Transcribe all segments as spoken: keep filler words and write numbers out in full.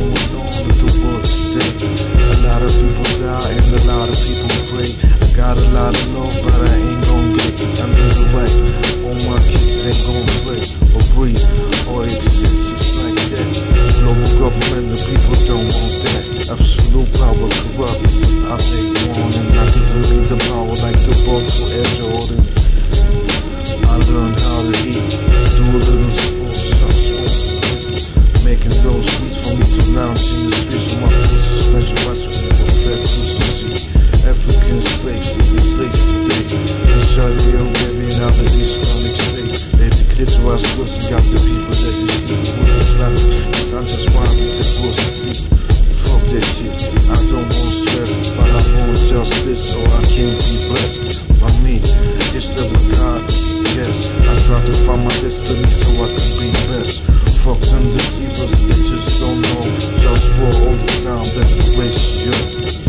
going on in the world today. A lot of people die and a lot of people pray. I got a lot of love, but I ain't gon' get it. I'm in the way. All my kids ain't gon' play or breathe or exist just like that. Global government, the people don't want that. Absolute power corrupts. I take one and not giving me the power like the ball to Air Jordan. I learned how to eat, do a little sports, some sports. Making those beats for me to lounge in the streets with my food suspension, my screen for fat crucial. African slaves, slaves today. In Saudi Arabia and other Islamic states. They declare to us close and got the people that deceive with Islamic. Cause I'm just wild and supposed to see. Fuck that shit, I don't want stress, but I want justice, so I can't be blessed by me. It's the with God, yes. I try to find my destiny so I can be best. Fuck them deceivers, they just don't know. Just war all the time, that's the way she is.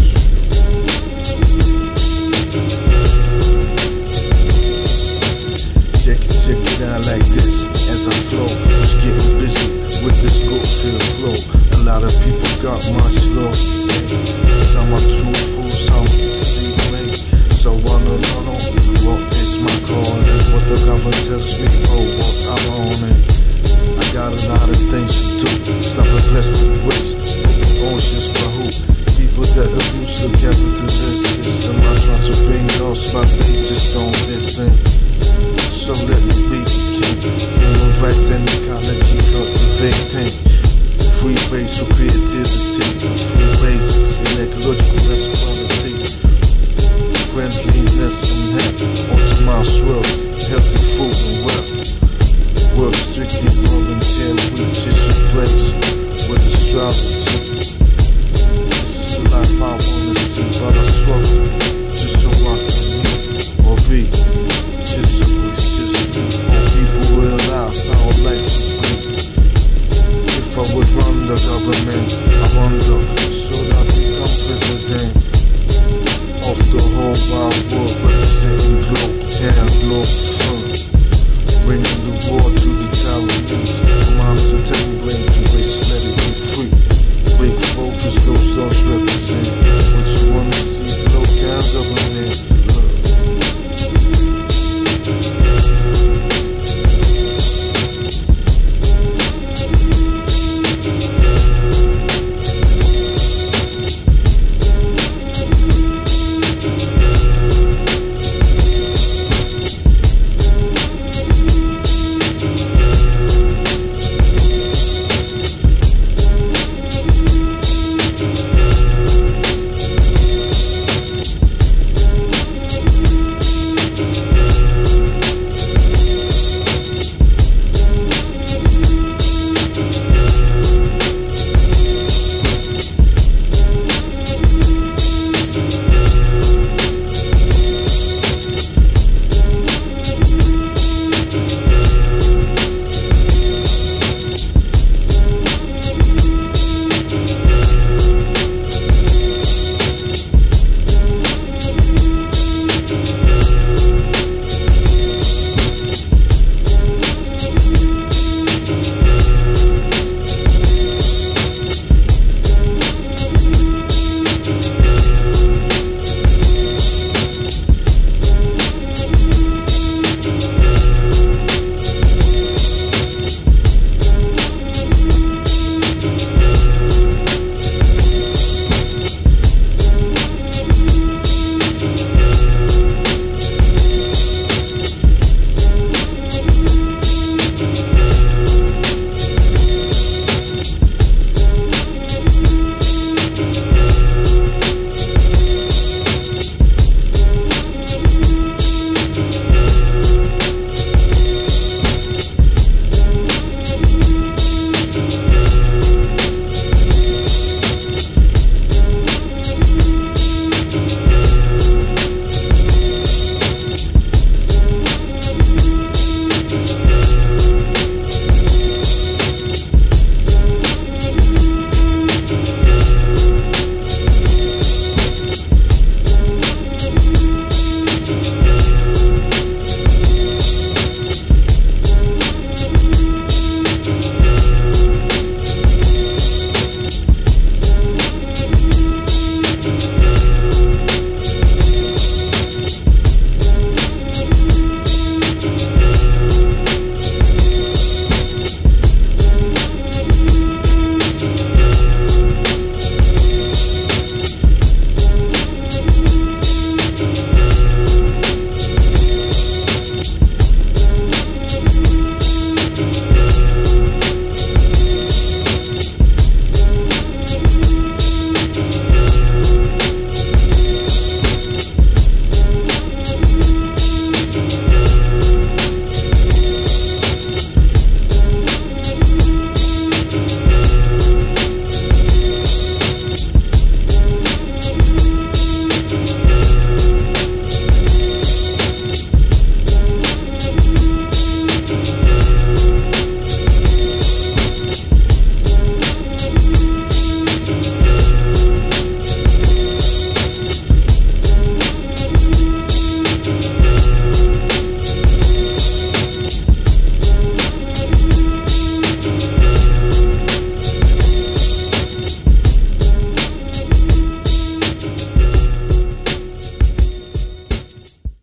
Check it, check it out like this as I flow. Just getting busy with this go to the flow. A lot of people got much lost to say. Some are too full, some sleep late. So I don't know what is my calling. What the government tells me, oh, what I'm on it. I got a lot of things to do. Stop and bless the waste. Oceans for who? People that abuse the capitalist system. I try to bring lost, but they just don't listen. So let me be the king. Human rights and ecology cultivating. Free base for creativity. Free basics in ecological equality. Friendliness and health. Optimized world. Healthy food and wealth. Work strictly volunteer, which is a place with astrology. This is the life I wanna see, but I struggle just so I can meet or be. Just so it's just me. All people realize our life is great. If I would run the government, I wonder, should I become president of the whole wide world, representing globe, yeah, globe front. Bringing the war to the Taiwanese. Mom's a terrible brain to waste, let it